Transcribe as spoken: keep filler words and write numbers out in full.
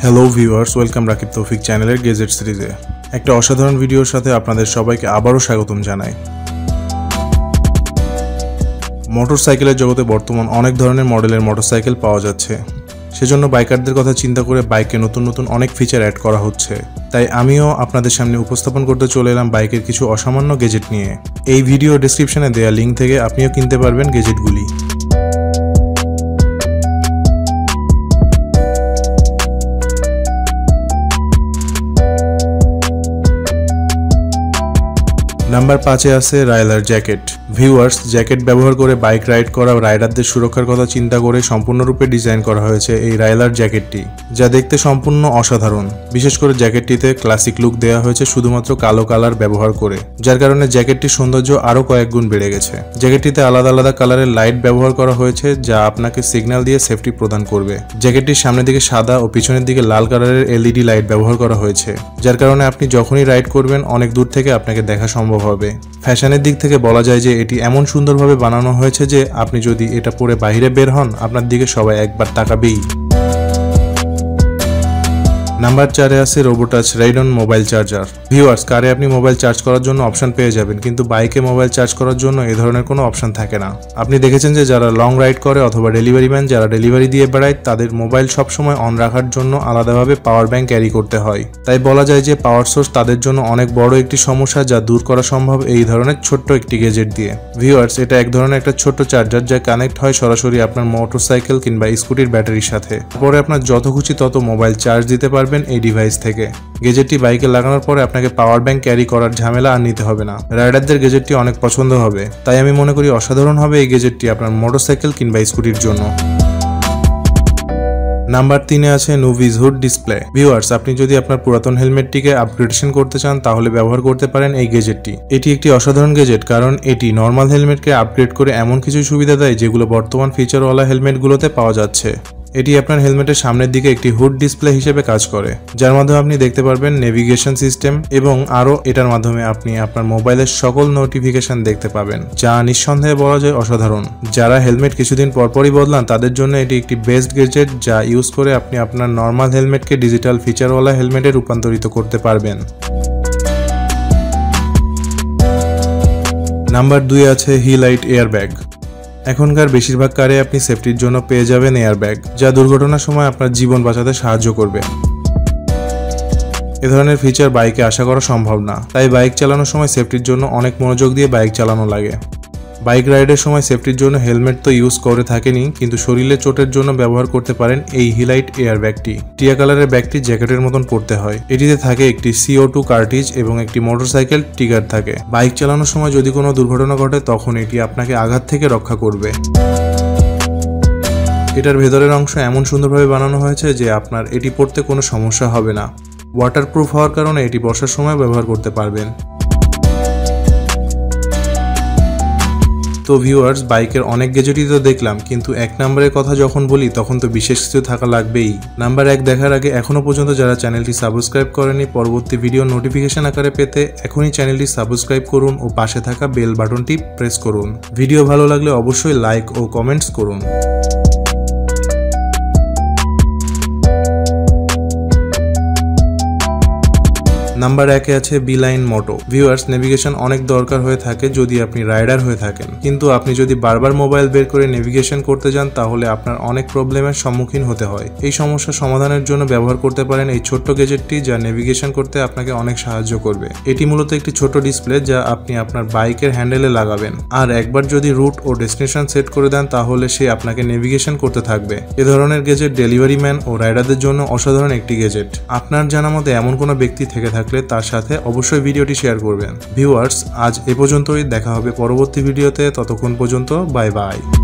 Hello viewers, welcome Rakib তৌফিক চ্যানেলের gazette সিরিজে একটা অসাধারণ ভিডিওর সাথে আপনাদের সবাইকে আবারও স্বাগতম জানাই। মোটরসাইকেলের জগতে বর্তমান অনেক ধরনের মডেলের মোটরসাইকেল পাওয়া যাচ্ছে, সেজন্য বাইকারদের কথা চিন্তা করে বাইকে নতুন নতুন অনেক ফিচার অ্যাড করা হচ্ছে। তাই আমিও আপনাদের সামনে উপস্থাপন করতে চলে এলাম বাইকের কিছু অসামান্য গেজেট নিয়ে। এই ভিডিও ডেসক্রিপশনে দেওয়া লিঙ্ক থেকে আপনিও কিনতে পারবেন গেজেটগুলি। নাম্বার পাঁচে আছে রাইলার জ্যাকেট। ভিউয়ার্স, জ্যাকেট ব্যবহার করে বাইক রাইড করা রাইডারদের সুরক্ষার কথা চিন্তা করে সম্পূর্ণরূপে ডিজাইন করা হয়েছে এই রাইলার জ্যাকেটটি, যা দেখতে সম্পূর্ণ অসাধারণ। বিশেষ করে জ্যাকেটটিতে ক্লাসিক লুক দেওয়া হয়েছে শুধুমাত্র কালো কালার ব্যবহার করে, যার কারণে জ্যাকেটটির সৌন্দর্য আরও কয়েক গুণ বেড়ে গেছে। জ্যাকেটটিতে আলাদা আলাদা কালারের লাইট ব্যবহার করা হয়েছে, যা আপনাকে সিগন্যাল দিয়ে সেফটি প্রদান করবে। জ্যাকেটটির সামনের দিকে সাদা ও পিছনের দিকে লাল কালারের এলইডি লাইট ব্যবহার করা হয়েছে, যার কারণে আপনি যখনই রাইড করবেন অনেক দূর থেকে আপনাকে দেখা সম্ভব হবে। ফ্যাশনের দিক থেকে বলা যায় যে এটি এমন সুন্দরভাবে বানানো হয়েছে যে আপনি যদি এটা পরে বাইরে বের হন, আপনার দিকে সবাই একবার তাকাবেই। নাম্বার চারে আছে রোবোটাচ রাইডন মোবাইল চার্জার। ভিউয়ার্স, কারে আপনি মোবাইল চার্জ করার জন্য অপশন পেয়ে যাবেন, কিন্তু বাইকে মোবাইল চার্জ করার জন্য এ ধরনের কোনো অপশন থাকে না। আপনি দেখেছেন যে যারা লং রাইড করে অথবা ডেলিভারি ম্যান যারা ডেলিভারি দিয়ে বেড়ায়, তাদের মোবাইল সবসময় অন রাখার জন্য আলাদাভাবে পাওয়ার ব্যাংক ক্যারি করতে হয়। তাই বলা যায় যে পাওয়ার সোর্স তাদের জন্য অনেক বড় একটি সমস্যা, যা দূর করা সম্ভব এই ধরনের ছোট্ট একটি গেজেট দিয়ে। ভিউয়ার্স, এটা এক ধরনের একটা ছোট্ট চার্জার যা কানেক্ট হয় সরাসরি আপনার মোটরসাইকেল কিংবা স্কুটির ব্যাটারির সাথে। পরে আপনার যত খুশি তত মোবাইল চার্জ দিতে পারবেন এই ডিভাইস থেকে। গেজেটটি বাইকে লাগানোর পরে আপনাকে পাওয়ার ব্যাংক ক্যারি করার ঝামেলা আর নিতে হবে না। রাইডারদের গেজেটটি অনেক পছন্দ হবে, তাই আমি মনে করি অসাধারণ হবে এই গেজেটটি আপনার মোটরসাইকেল কিংবা স্কুটির জন্য। নাম্বার তিনে আছে নুভিজ হুড ডিসপ্লে। ভিউয়ার্স, আপনি যদি আপনার পুরাতন হেলমেটটিকে আপগ্রেডেশন করতে চান তাহলে ব্যবহার করতে পারেন এই গেজেটটি। এটি একটি অসাধারণ গেজেট, কারণ এটি নর্মাল হেলমেটকে আপগ্রেড করে এমন কিছু সুবিধা দেয় যেগুলো বর্তমান ফিচারওয়ালা হেলমেটগুলোতে পাওয়া যাচ্ছে। এটি আপনার হেলমেটের সামনের দিকে একটি হুড ডিসপ্লে হিসেবে কাজ করে, যার মাধ্যমে আপনি দেখতে পারবেন নেভিগেশন সিস্টেম এবং আরও এটার মাধ্যমে আপনি আপনার মোবাইলের সকল নোটিফিকেশন দেখতে পাবেন, যা নিঃসন্দেহে বলা যায় অসাধারণ। যারা হেলমেট কিছুদিন পরপরই বদলান তাদের জন্য এটি একটি বেস্ট গেজেট, যা ইউজ করে আপনি আপনার নর্মাল হেলমেটকে ডিজিটাল ফিচারওয়ালা হেলমেটে রূপান্তরিত করতে পারবেন। নাম্বার দুই আছে হিলাইট এয়ারব্যাগ। এখনকার বেশিরভাগ কারে আপনি সেফটির জন্য পেয়ে যাবেন এয়ারব্যাগ, যা দুর্ঘটনার সময় আপনার জীবন বাঁচাতে সাহায্য করবে। এ ধরনের ফিচার বাইকে আশা করা সম্ভব না, তাই বাইক চালানোর সময় সেফটির জন্য অনেক মনোযোগ দিয়ে বাইক চালানো লাগে। বাইক রাইডের সময় সেফটির জন্য হেলমেট তো ইউজ করে থাকেনি, কিন্তু শরীরে চোটের জন্য ব্যবহার করতে পারেন এই হিলাইট এয়ার ব্যাগটি। টিয়া কালারের ব্যাগটি জ্যাকেটের মতন পড়তে হয়। এটিতে থাকে একটি সিও টু কার্টিজ এবং একটি মোটরসাইকেল ট্রিগার থাকে। বাইক চালানোর সময় যদি কোনো দুর্ঘটনা ঘটে তখন এটি আপনাকে আঘাত থেকে রক্ষা করবে। এটার ভেতরের অংশ এমন সুন্দরভাবে বানানো হয়েছে যে আপনার এটি পড়তে কোনো সমস্যা হবে না। ওয়াটারপ্রুফ হওয়ার কারণে এটি বর্ষার সময় ব্যবহার করতে পারবেন। তো ভিউয়ার্স, বাইকের অনেক গেজেটই তো দেখলাম, কিন্তু এক নম্বরের কথা যখন বলি তখন তো বিশেষ কিছু থাকা লাগবেই। নাম্বার এক দেখার আগে এখনো পর্যন্ত যারা চ্যানেলটি সাবস্ক্রাইব করেনি, পরবর্তী ভিডিও নোটিফিকেশন আকারে পেতে এখনই চ্যানেলটি সাবস্ক্রাইব করুন ও পাশে থাকা বেল বাটনটি প্রেস করুন। ভিডিও ভালো লাগলে অবশ্যই লাইক ও কমেন্টস করুন। নাম্বার একে আছে বিলাইন মোটো। ভিউয়ার্স, নেভিগেশন অনেক দরকার হয়ে থাকে যদি আপনি রাইডার হয়ে থাকেন, কিন্তু আপনি যদি বারবার মোবাইল বের করে নেভিগেশন করতে যান তাহলে আপনার অনেক প্রবলেমের সম্মুখীন হতে হয়। এই সমস্যা সমাধানের জন্য ব্যবহার করতে পারেন এই ছোট্ট গেজেটটি, যা নেভিগেশন করতে আপনাকে অনেক সাহায্য করবে। এটি মূলত একটি ছোট ডিসপ্লে যা আপনি আপনার বাইকের হ্যান্ডেলে লাগাবেন, আর একবার যদি রুট ও ডেস্টিনেশন সেট করে দেন তাহলে সে আপনাকে নেভিগেশন করতে থাকবে। এ ধরনের গেজেট ডেলিভারি ম্যান ও রাইডারদের জন্য অসাধারণ একটি গেজেট। আপনার জানা মতে এমন কোনো ব্যক্তি থেকে থাকলে তার সাথে অবশ্যই ভিডিওটি শেয়ার করবেন। ভিউয়ার্স, আজ এ পর্যন্তই, দেখা হবে পরবর্তী ভিডিওতে। ততক্ষণ পর্যন্ত বাই বাই।